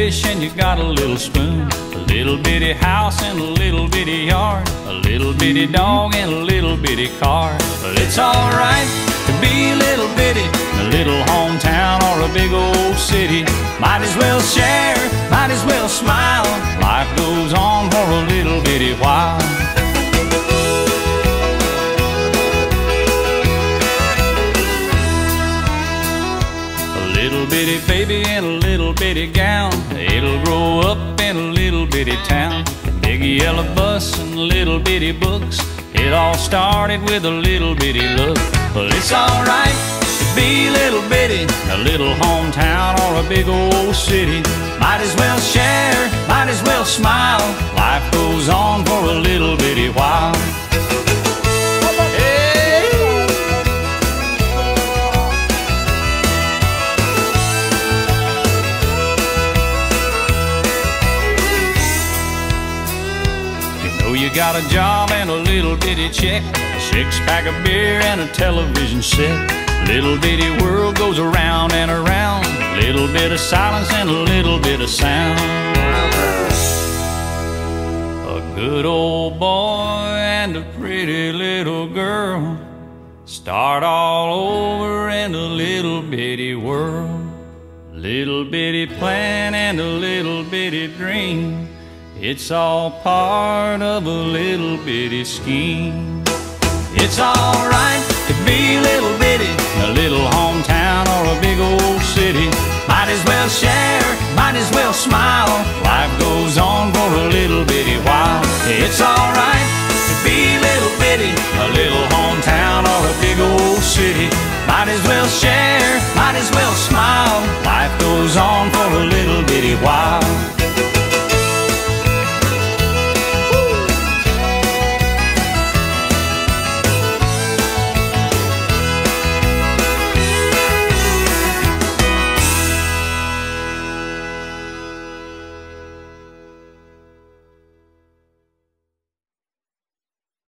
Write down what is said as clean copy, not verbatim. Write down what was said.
dish and you got a little spoon, a little bitty house and a little bitty yard, a little bitty dog and a little bitty car. Well, it's alright to be a little bitty in a little hometown or a big old city. Might as well share, might as well smile. Life goes on for a little bitty while. A little bitty baby in a little bitty gown, it'll grow up in a little bitty town. Big yellow bus and little bitty books, it all started with a little bitty look. Well, it's alright to be a little bitty in a little hometown or a big old city. Might as well share, might as well smile. Life goes on for a little bitty while. You got a job and a little bitty check, a six-pack of beer and a television set. Little bitty world goes around and around, little bit of silence and a little bit of sound. A good old boy and a pretty little girl start all over in a little bitty world. Little bitty plan and a little bitty dream, it's all part of a little bitty scheme. It's alright to be a little bitty in a little hometown or a big old city. Might as well share, might as well smile. Life goes on for a little bitty while. It's alright to be a little bitty in a little hometown or a big old city. Might as well share, might as well smile. Life goes on for a little bitty while.